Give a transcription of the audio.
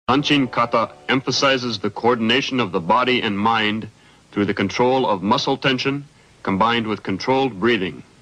Danchin Kata emphasizes the coordination of the body and mind through the control of muscle tension combined with controlled breathing.